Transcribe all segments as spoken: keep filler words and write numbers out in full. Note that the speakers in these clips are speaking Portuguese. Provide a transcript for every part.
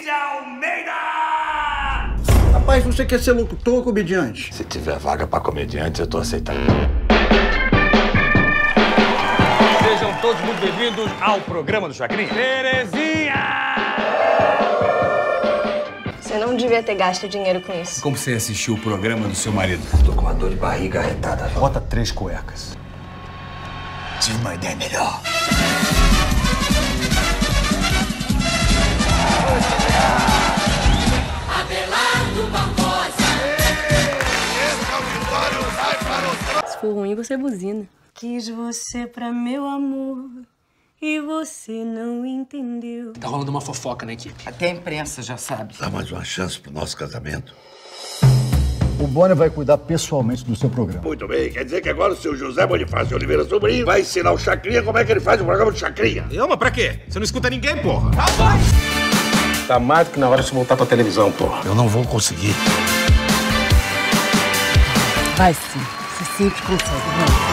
Cíntia Almeida! Rapaz, você quer ser locutor ou comediante? Se tiver vaga pra comediante, eu tô aceitando. Sejam todos muito bem-vindos ao programa do Chacrinha. Terezinha! Você não devia ter gasto dinheiro com isso. Como você assistiu o programa do seu marido? Tô com uma dor de barriga arretada. Bota três cuecas. Tive uma ideia melhor. Se for ruim, você buzina. Quis você pra meu amor e você não entendeu. Tá rolando uma fofoca na equipe. Até a imprensa já sabe. Dá mais uma chance pro nosso casamento. O Bonner vai cuidar pessoalmente do seu programa. Muito bem, quer dizer que agora o seu José Bonifácio Oliveira Sobrinho vai ensinar o Chacrinha como é que ele faz o programa do Chacrinha. Eu, mas pra quê? Você não escuta ninguém, porra. Tá mais do que na hora de você voltar pra televisão, porra. Eu não vou conseguir. Vai sim, você sempre consegue, vai.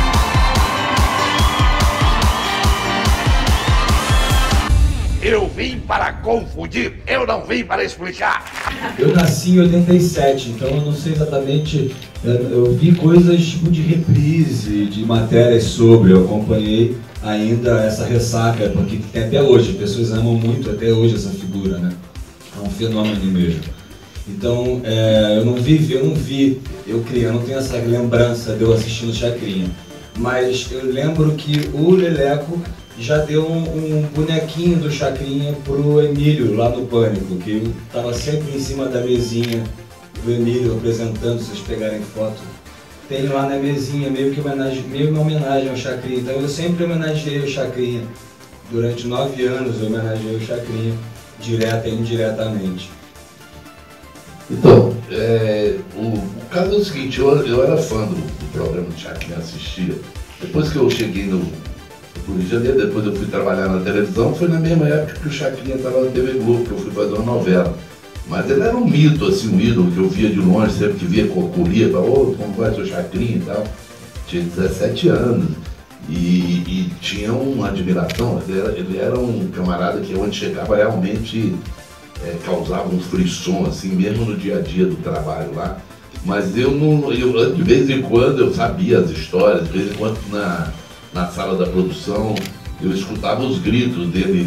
Eu vim para confundir, eu não vim para explicar. Eu nasci em oitenta e sete, então eu não sei exatamente, eu, eu vi coisas tipo de reprise, de matérias sobre, eu acompanhei ainda essa ressaca, porque tem até hoje, as pessoas amam muito até hoje essa figura, né? É um fenômeno mesmo. Então, é, eu não vi, eu não vi, eu criei, eu não tenho essa lembrança de eu assistindo Chacrinha, mas eu lembro que o Leleco já deu um, um bonequinho do Chacrinha pro Emílio lá no Pânico, que estava sempre em cima da mesinha do Emílio apresentando, se vocês pegarem foto. Tem lá na mesinha, meio que homenagem, meio uma homenagem ao Chacrinha. Então eu sempre homenageei o Chacrinha. Durante nove anos eu homenageei o Chacrinha, direta e indiretamente. Então, é, o, o caso é o seguinte, eu, eu era fã do, do programa do Chacrinha, assistia. Depois que eu cheguei no no Rio de Janeiro, depois eu fui trabalhar na televisão, foi na mesma época que o Chacrinha estava na T V Globo, que eu fui fazer uma novela. Mas ele era um mito, assim, um ídolo que eu via de longe, sempre que via corria, falava, ô, como vai seu Chacrinha e tal. Tinha dezessete anos e, e tinha uma admiração, ele era, ele era um camarada que onde chegava realmente é, causava um frisson, assim, mesmo no dia a dia do trabalho lá. Mas eu não, eu, de vez em quando eu sabia as histórias, de vez em quando na... na sala da produção, eu escutava os gritos dele,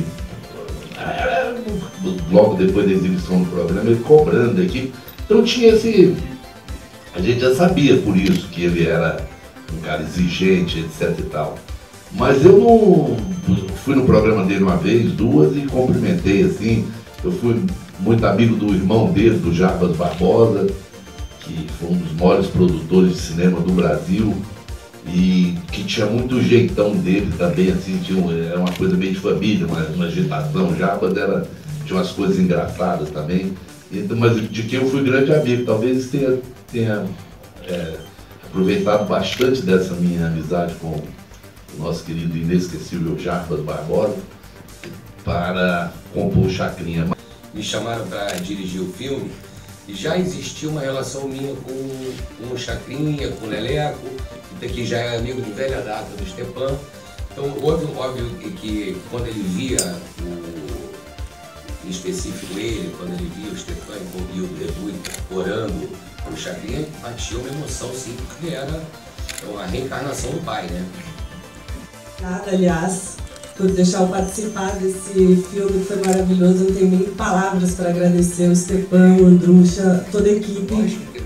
logo depois da exibição do programa, ele cobrando aqui. Então tinha esse... A gente já sabia por isso que ele era um cara exigente, etc e tal. Mas eu não... Fui no programa dele uma vez, duas, e cumprimentei, assim. Eu fui muito amigo do irmão dele, do Jarbas Barbosa, que foi um dos maiores produtores de cinema do Brasil. E que tinha muito jeitão dele também, assim, tinha um, era uma coisa meio de família, uma, uma agitação, Jarbas era, tinha umas coisas engraçadas também, então, mas de quem eu fui grande amigo, talvez tenha, tenha é, aproveitado bastante dessa minha amizade com o nosso querido inesquecível Jarbas Barbosa para compor o Chacrinha. Me chamaram para dirigir o filme e já existia uma relação minha com, com o Chacrinha, com o Leleco, que já é amigo de velha data do Stepan. Então, óbvio, óbvio que quando ele via, o, em específico ele, quando ele via o Stepan e o Edu incorporando o Chacrinha, batia uma emoção, sim, porque era a reencarnação do pai, né? Nada, aliás, por deixar eu participar desse filme que foi maravilhoso. Eu não tenho nem palavras para agradecer o Stepan, o Andrucha, toda a equipe.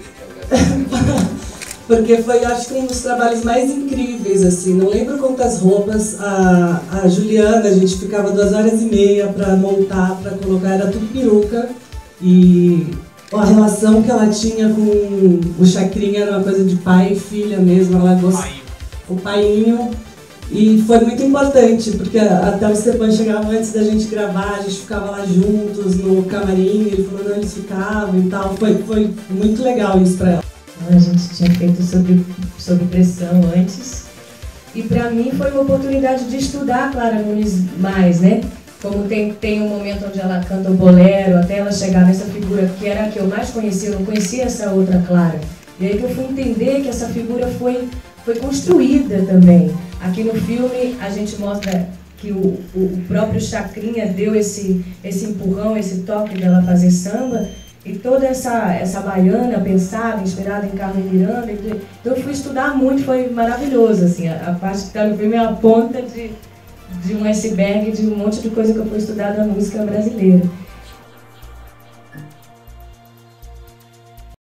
Porque foi, acho que, um dos trabalhos mais incríveis, assim. Não lembro quantas roupas. A, a Juliana, a gente ficava duas horas e meia para montar, para colocar, era tudo peruca. E a relação que ela tinha com o Chacrinha era uma coisa de pai e filha mesmo. Ela gostava. O painho. E foi muito importante, porque até o Stepan chegava antes da gente gravar, a gente ficava lá juntos no camarim, ele falou, não, eles ficavam e tal. Foi, foi muito legal isso para ela. A gente tinha feito sobre, sobre pressão antes. E para mim foi uma oportunidade de estudar a Clara Nunes mais, né? Como tem, tem um momento onde ela canta o bolero, até ela chegar nessa figura que era a que eu mais conhecia, eu não conhecia essa outra Clara. E aí que eu fui entender que essa figura foi, foi construída também. Aqui no filme a gente mostra que o, o próprio Chacrinha deu esse, esse empurrão, esse toque dela fazer samba, e toda essa, essa baiana pensada, inspirada em Carmen Miranda. Então eu fui estudar muito, foi maravilhoso, assim, a, a parte que está no filme é a ponta de, de um iceberg, de um monte de coisa que eu fui estudar da música brasileira.